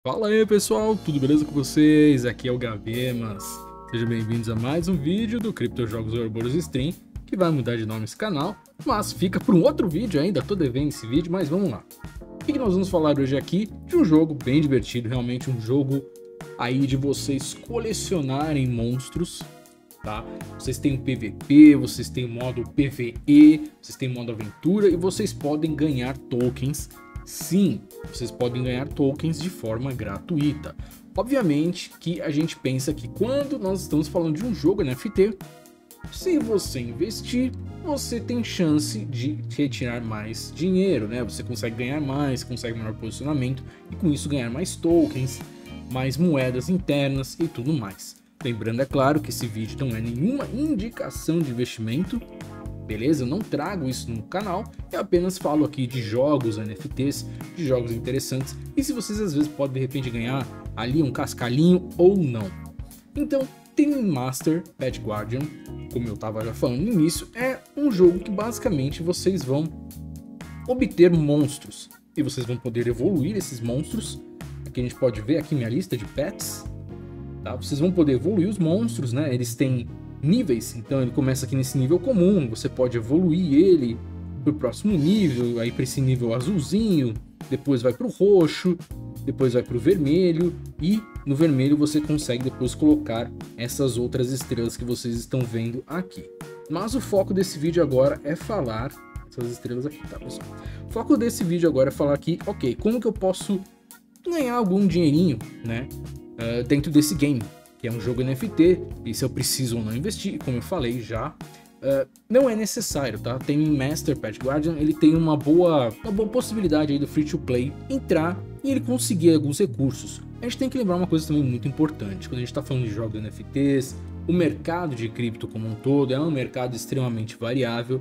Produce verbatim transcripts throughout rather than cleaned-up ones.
Fala aí pessoal, tudo beleza com vocês? Aqui é o Gavemas. Sejam bem-vindos a mais um vídeo do Criptojogos Ouroboros Stream, que vai mudar de nome esse canal, mas fica para um outro vídeo ainda, tô devendo esse vídeo, mas vamos lá. O que nós vamos falar hoje aqui? De um jogo bem divertido, realmente um jogo aí de vocês colecionarem monstros, tá? Vocês têm o P V P, vocês têm o modo P V E, vocês têm o modo aventura e vocês podem ganhar tokens. Sim, vocês podem ganhar tokens de forma gratuita. Obviamente que a gente pensa que quando nós estamos falando de um jogo N F T, se você investir, você tem chance de retirar mais dinheiro, né? Você consegue ganhar mais, consegue maior posicionamento e com isso ganhar mais tokens, mais moedas internas e tudo mais. Lembrando, é claro, que esse vídeo não é nenhuma indicação de investimento, beleza? Eu não trago isso no canal, eu apenas falo aqui de jogos N F Ts, de jogos interessantes, e se vocês às vezes podem de repente ganhar ali um cascalhinho ou não. Então, Time Master Pet Guardian, como eu estava já falando no início, é um jogo que basicamente vocês vão obter monstros, e vocês vão poder evoluir esses monstros. Aqui a gente pode ver aqui minha lista de pets, tá? Vocês vão poder evoluir os monstros, né? Eles têm níveis, então ele começa aqui nesse nível comum, você pode evoluir ele para o próximo nível, aí para esse nível azulzinho, depois vai para o roxo, depois vai para o vermelho, e no vermelho você consegue depois colocar essas outras estrelas que vocês estão vendo aqui. Mas o foco desse vídeo agora é falar, essas estrelas aqui, tá pessoal? O foco desse vídeo agora é falar aqui, ok, como que eu posso ganhar algum dinheirinho, né, uh, dentro desse game, que é um jogo N F T, e se eu preciso ou não investir, como eu falei já, uh, não é necessário, tá? Tem Master Pet Guardian, ele tem uma boa, uma boa possibilidade aí do free to play entrar e ele conseguir alguns recursos. A gente tem que lembrar uma coisa também muito importante, quando a gente está falando de jogos N F Ts, o mercado de cripto como um todo é um mercado extremamente variável,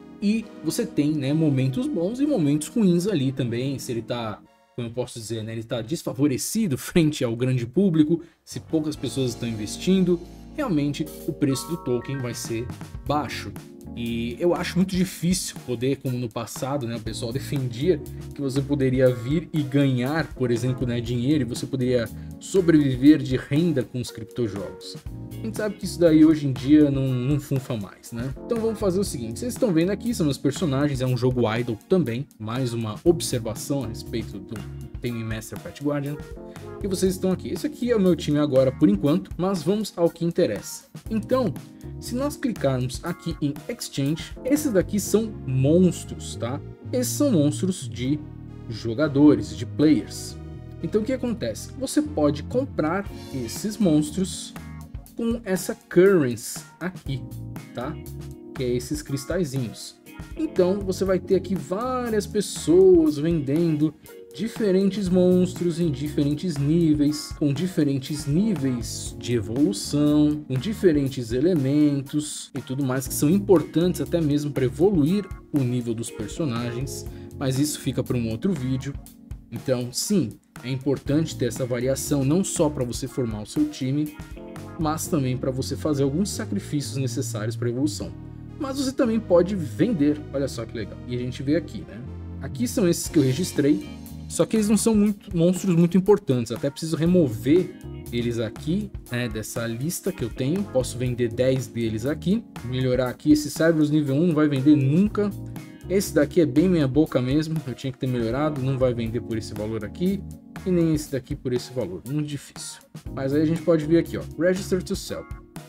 e você tem, né, momentos bons e momentos ruins ali também, se ele está, como eu posso dizer, né, ele está desfavorecido frente ao grande público, se poucas pessoas estão investindo, realmente o preço do token vai ser baixo. E eu acho muito difícil poder, como no passado, né, o pessoal defendia que você poderia vir e ganhar, por exemplo, né, dinheiro, e você poderia sobreviver de renda com os criptojogos. A gente sabe que isso daí hoje em dia não, não funfa mais, né? Então vamos fazer o seguinte, vocês estão vendo aqui, são os personagens, é um jogo idle também, mais uma observação a respeito do Time Master Pet Guardian. E vocês estão aqui, esse aqui é o meu time agora por enquanto, mas vamos ao que interessa. Então, se nós clicarmos aqui em Exchange, esses daqui são monstros, tá? Esses são monstros de jogadores, de players. Então o que acontece? Você pode comprar esses monstros com essa currency aqui, tá? Que é esses cristalzinhos. Então você vai ter aqui várias pessoas vendendo diferentes monstros em diferentes níveis, com diferentes níveis de evolução, com diferentes elementos e tudo mais que são importantes até mesmo para evoluir o nível dos personagens, mas isso fica para um outro vídeo. Então sim, é importante ter essa variação não só para você formar o seu time, mas também para você fazer alguns sacrifícios necessários para evolução. Mas você também pode vender, olha só que legal. E a gente vê aqui, né? Aqui são esses que eu registrei, só que eles não são muito, monstros muito importantes, até preciso remover eles aqui, né, dessa lista que eu tenho. Posso vender dez deles aqui, melhorar aqui. Esse Cerberus nível um não vai vender nunca. Esse daqui é bem meia boca mesmo, eu tinha que ter melhorado, não vai vender por esse valor aqui. E nem esse daqui por esse valor, muito difícil. Mas aí a gente pode ver aqui, ó, Register to Sell.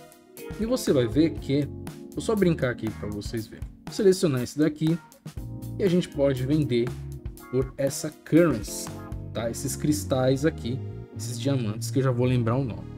E você vai ver que, vou só brincar aqui para vocês verem. Vou selecionar esse daqui e a gente pode vender por essa currency, tá? Esses cristais aqui, esses diamantes que eu já vou lembrar o nome,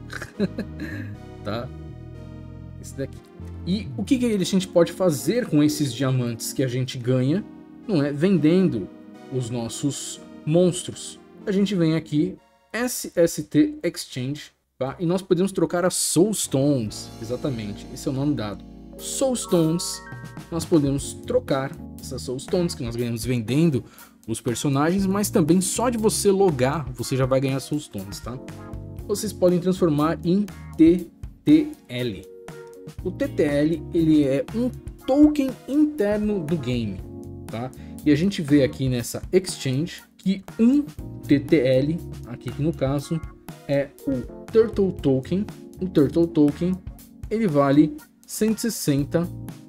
tá? Esse daqui. E o que, que a gente pode fazer com esses diamantes que a gente ganha, não é? Vendendo os nossos monstros. A gente vem aqui, S S T Exchange, tá? E nós podemos trocar as Soul Stones, exatamente, esse é o nome dado. Soul Stones, nós podemos trocar essas Soul Stones que nós ganhamos vendendo os personagens, mas também só de você logar, você já vai ganhar Soul Stones, tá? Vocês podem transformar em T T L. O T T L, ele é um token interno do game, tá? E a gente vê aqui nessa Exchange que um T T L, aqui que no caso é o Turtle Token. O Turtle Token ele vale cento e sessenta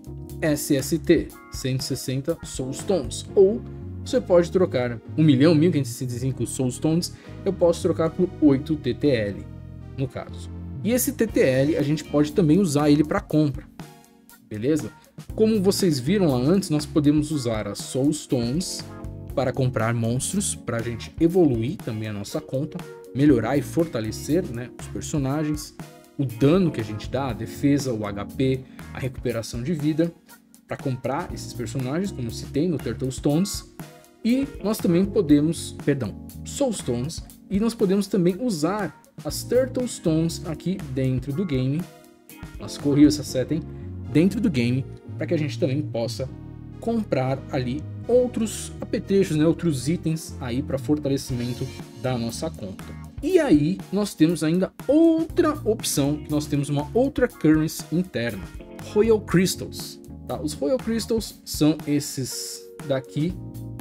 S S T, cento e sessenta Soul Stones, ou você pode trocar um milhão, mil quinhentos e sessenta e cinco Soul Stones, eu posso trocar por oito T T L, no caso. E esse T T L a gente pode também usar ele para compra, beleza? Como vocês viram lá antes, nós podemos usar as Soul Stones para comprar monstros, para a gente evoluir também a nossa conta, melhorar e fortalecer, né, os personagens, o dano que a gente dá, a defesa, o H P, a recuperação de vida, para comprar esses personagens, como citei no Turtle Stones. E nós também podemos, perdão, Soul Stones, e nós podemos também usar as Turtle Stones aqui dentro do game, as Curious Setting, dentro do game, para que a gente também possa comprar ali outros apetrechos, né, outros itens aí para fortalecimento da nossa conta. E aí nós temos ainda outra opção, que nós temos uma outra currency interna, Royal Crystals. Tá? Os Royal Crystals são esses daqui,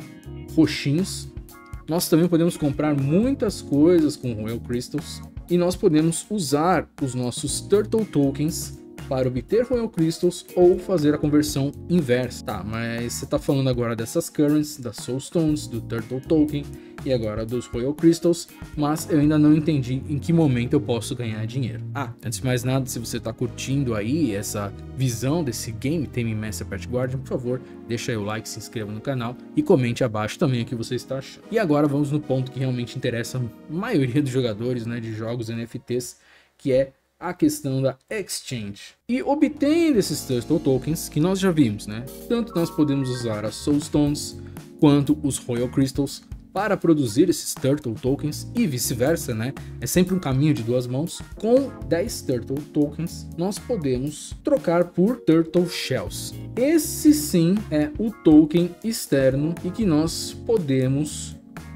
roxinhos. Nós também podemos comprar muitas coisas com Royal Crystals e nós podemos usar os nossos Turtle Tokens para obter Royal Crystals ou fazer a conversão inversa. Tá, mas você está falando agora dessas currencies, das Soul Stones, do Turtle Token e agora dos Royal Crystals, mas eu ainda não entendi em que momento eu posso ganhar dinheiro. Ah, antes de mais nada, se você está curtindo aí essa visão desse game Taming Master Pet Guardian, por favor, deixa aí o like, se inscreva no canal e comente abaixo também o que você está achando. E agora vamos no ponto que realmente interessa a maioria dos jogadores, né, de jogos N F Ts, que é a questão da exchange. E obtendo esses Turtle Tokens que nós já vimos, né? Tanto nós podemos usar as Soul Stones quanto os Royal Crystals para produzir esses Turtle Tokens e vice-versa, né? É sempre um caminho de duas mãos. Com dez Turtle Tokens, nós podemos trocar por Turtle Shells. Esse sim é o token externo e que nós podemos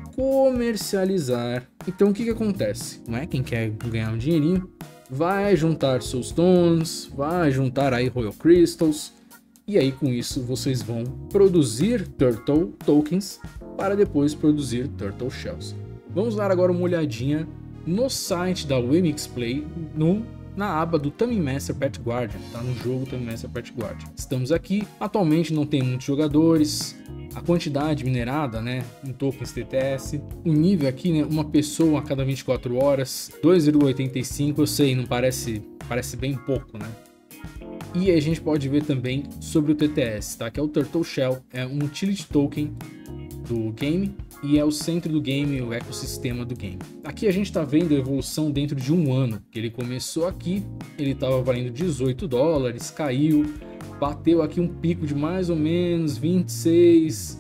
comercializar. Então o que que acontece? Não é? Quem quer ganhar um dinheirinho vai juntar Soul Stones, vai juntar aí Royal Crystals, e aí com isso vocês vão produzir Turtle Tokens para depois produzir Turtle Shells. Vamos dar agora uma olhadinha no site da Wemix Play, no, na aba do Taming Master Pet Guardian, tá? No jogo Taming Master Pet Guardian. Estamos aqui, atualmente não tem muitos jogadores, a quantidade minerada, né, em tokens T T S, o nível aqui, né, uma pessoa a cada vinte e quatro horas, dois vírgula oitenta e cinco, eu sei, não parece, parece bem pouco, né? E a gente pode ver também sobre o T T S, tá? Que é o Turtle Shell, é um utility token do game e é o centro do game, o ecossistema do game. Aqui a gente está vendo a evolução dentro de um ano, que ele começou aqui, ele estava valendo dezoito dólares, caiu, bateu aqui um pico de mais ou menos vinte e seis,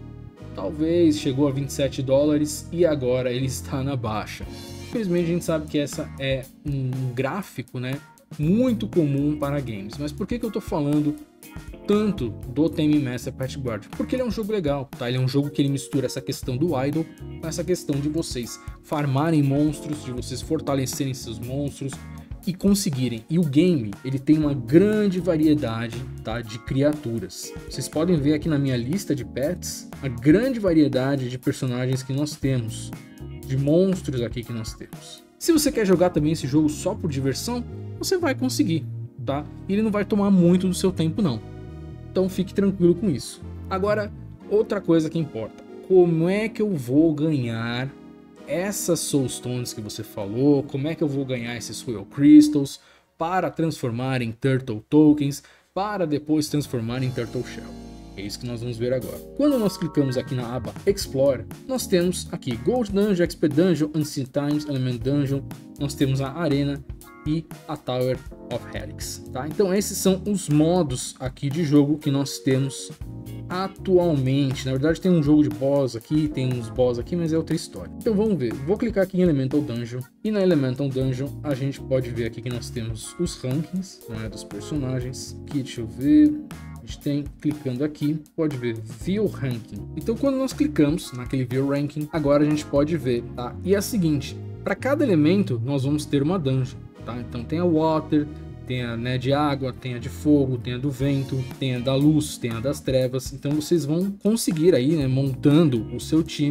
talvez chegou a vinte e sete dólares e agora ele está na baixa. Infelizmente a gente sabe que essa é um gráfico, né, muito comum para games. Mas por que que eu estou falando tanto do Taming Master Pet Guardian? Porque ele é um jogo legal, tá? Ele é um jogo que ele mistura essa questão do idle com essa questão de vocês farmarem monstros, de vocês fortalecerem seus monstros e conseguirem. E o game, ele tem uma grande variedade, tá, de criaturas. Vocês podem ver aqui na minha lista de pets a grande variedade de personagens que nós temos, de monstros aqui que nós temos. Se você quer jogar também esse jogo só por diversão, você vai conseguir, tá? E ele não vai tomar muito do seu tempo não. Então fique tranquilo com isso. Agora, outra coisa que importa. Como é que eu vou ganhar essas Soul Stones que você falou? Como é que eu vou ganhar esses Royal Crystals para transformar em Turtle Tokens, para depois transformar em Turtle Shell? É isso que nós vamos ver agora. Quando nós clicamos aqui na aba Explore, nós temos aqui Gold Dungeon, X P Dungeon, Ancient Times, Element Dungeon, nós temos a Arena e a Tower of Helix, tá? Então esses são os modos aqui de jogo que nós temos atualmente. Na verdade tem um jogo de boss aqui, tem uns boss aqui, mas é outra história. Então vamos ver, vou clicar aqui em Elemental Dungeon e na Elemental Dungeon a gente pode ver aqui que nós temos os rankings, não é, dos personagens. Aqui deixa eu ver, a gente tem, clicando aqui, pode ver View Ranking. Então quando nós clicamos naquele View Ranking, agora a gente pode ver, tá? E é o seguinte, para cada elemento nós vamos ter uma dungeon, tá? Então tem a Water, tem a, né, de água, tem a de fogo, tem a do vento, tem a da luz, tem a das trevas. Então vocês vão conseguir aí, né, montando o seu time,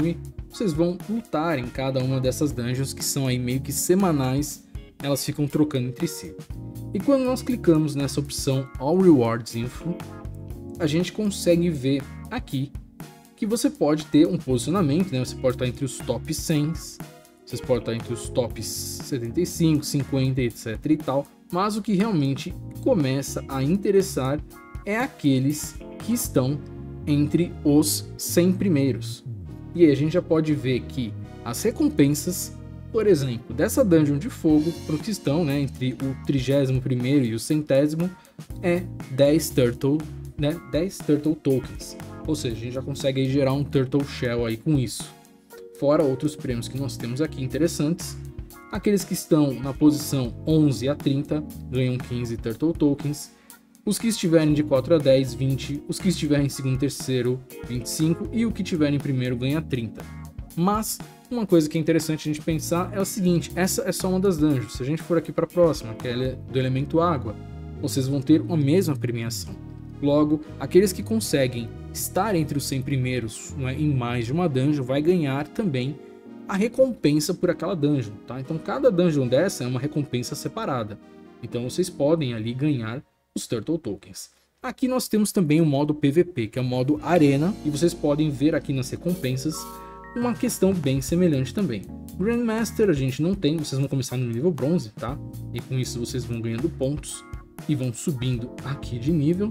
vocês vão lutar em cada uma dessas dungeons que são aí meio que semanais, elas ficam trocando entre si. E quando nós clicamos nessa opção All Rewards Info, a gente consegue ver aqui que você pode ter um posicionamento, né? Você pode estar entre os top cem, vocês podem estar entre os tops setenta e cinco, cinquenta, etc e tal, mas o que realmente começa a interessar é aqueles que estão entre os cem primeiros. E aí a gente já pode ver que as recompensas, por exemplo, dessa Dungeon de Fogo, para os que estão, né, entre o trigésimo primeiro e o centésimo, é dez Turtle, né, dez Turtle Tokens. Ou seja, a gente já consegue aí gerar um Turtle Shell aí com isso. Fora outros prêmios que nós temos aqui interessantes. Aqueles que estão na posição onze a trinta ganham quinze Turtle Tokens. Os que estiverem de quatro a dez, vinte. Os que estiverem em segundo e terceiro, vinte e cinco. E o que estiver em primeiro ganha trinta. Mas uma coisa que é interessante a gente pensar é o seguinte, essa é só uma das dungeons. Se a gente for aqui para a próxima, que é do elemento água, vocês vão ter a mesma premiação. Logo, aqueles que conseguem estar entre os cem primeiros, não é, em mais de uma dungeon, vai ganhar também a recompensa por aquela dungeon, tá? Então cada dungeon dessa é uma recompensa separada. Então vocês podem ali ganhar os Turtle Tokens. Aqui nós temos também o modo P V P, que é o modo Arena, e vocês podem ver aqui nas recompensas uma questão bem semelhante também. Grandmaster a gente não tem, vocês vão começar no nível bronze, tá? E com isso vocês vão ganhando pontos e vão subindo aqui de nível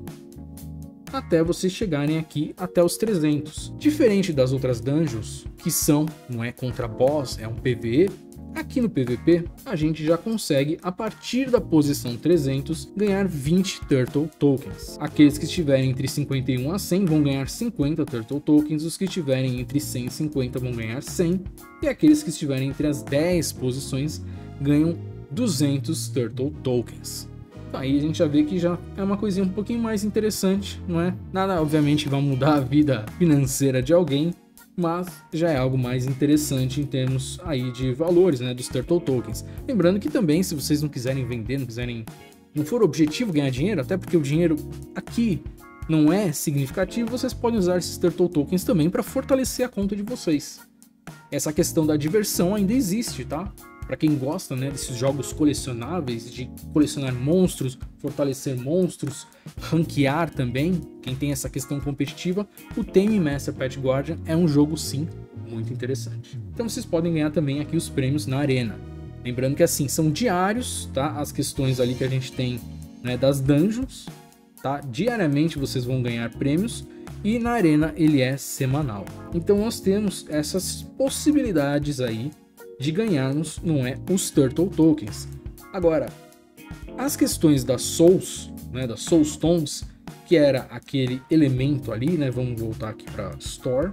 até vocês chegarem aqui até os trezentos. Diferente das outras dungeons, que são, não é contra boss, é um P V E, aqui no P V P a gente já consegue, a partir da posição trezentos, ganhar vinte Turtle Tokens. Aqueles que estiverem entre cinquenta e um a cem vão ganhar cinquenta Turtle Tokens, os que estiverem entre cem e cinquenta vão ganhar cem, e aqueles que estiverem entre as dez posições ganham duzentos Turtle Tokens. Aí a gente já vê que já é uma coisinha um pouquinho mais interessante, não é? Nada, obviamente, que vai mudar a vida financeira de alguém, mas já é algo mais interessante em termos aí de valores, né, dos Turtle Tokens. Lembrando que também, se vocês não quiserem vender, não quiserem, não for objetivo ganhar dinheiro, até porque o dinheiro aqui não é significativo, vocês podem usar esses Turtle Tokens também para fortalecer a conta de vocês. Essa questão da diversão ainda existe, tá? Para quem gosta, né, desses jogos colecionáveis, de colecionar monstros, fortalecer monstros, ranquear também, quem tem essa questão competitiva, o Tame Master Pet Guardian é um jogo, sim, muito interessante. Então vocês podem ganhar também aqui os prêmios na arena. Lembrando que assim, são diários, tá? As questões ali que a gente tem, né, das dungeons, tá? Diariamente vocês vão ganhar prêmios e na arena ele é semanal. Então nós temos essas possibilidades aí de ganharmos, não é, os Turtle Tokens. Agora, as questões das Souls, né, das Soul Stones, que era aquele elemento ali, né, vamos voltar aqui para Store,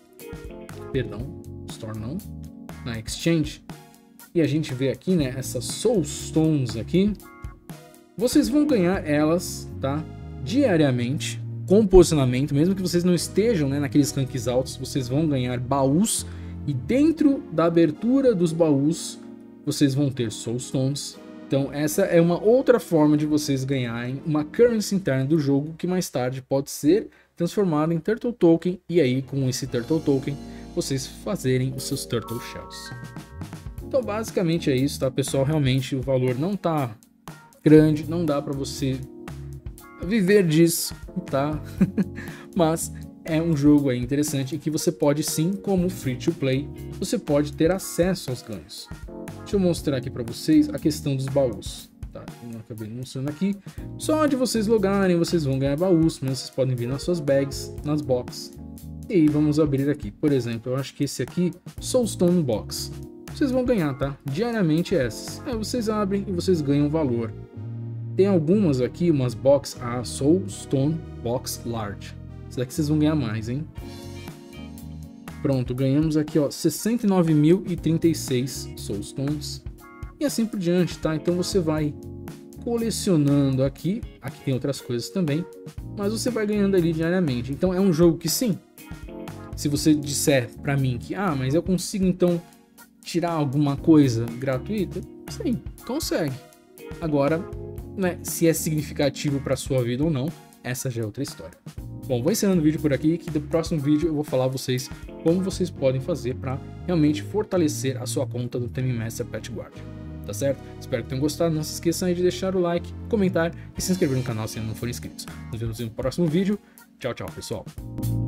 perdão, Store não, na Exchange, e a gente vê aqui, né, essas Soul Stones aqui, vocês vão ganhar elas, tá, diariamente, com posicionamento, mesmo que vocês não estejam, né, naqueles ranks altos, vocês vão ganhar baús. E dentro da abertura dos baús, vocês vão ter Soul Stones. Então essa é uma outra forma de vocês ganharem uma currency interna do jogo, que mais tarde pode ser transformada em Turtle Token. E aí com esse Turtle Token, vocês fazerem os seus Turtle Shells. Então basicamente é isso, tá pessoal? Realmente o valor não tá grande, não dá para você viver disso, tá? Mas é um jogo aí interessante e que você pode sim, como free to play, você pode ter acesso aos ganhos. Deixa eu mostrar aqui para vocês a questão dos baús. Tá, eu acabei mostrando aqui. Só de vocês logarem, vocês vão ganhar baús, mas vocês podem vir nas suas bags, nas boxes. E aí vamos abrir aqui. Por exemplo, eu acho que esse aqui, Soulstone Box. Vocês vão ganhar, tá? Diariamente essas. Aí vocês abrem e vocês ganham valor. Tem algumas aqui, umas box, a Soulstone Box Large. Essa daqui vocês vão ganhar mais, hein? Pronto, ganhamos aqui, ó, sessenta e nove mil e trinta e seis Soulstones. E assim por diante, tá? Então você vai colecionando aqui. Aqui tem outras coisas também. Mas você vai ganhando ali diariamente. Então é um jogo que sim. Se você disser pra mim que, ah, mas eu consigo então tirar alguma coisa gratuita? Sim, consegue. Agora, né, se é significativo pra sua vida ou não, essa já é outra história. Bom, vou encerrando o vídeo por aqui, que no próximo vídeo eu vou falar a vocês como vocês podem fazer para realmente fortalecer a sua conta do Theme Master Pet Guardian. Tá certo? Espero que tenham gostado. Não se esqueçam aí de deixar o like, comentar e se inscrever no canal se ainda não forem inscritos. Nos vemos no próximo vídeo. Tchau, tchau, pessoal.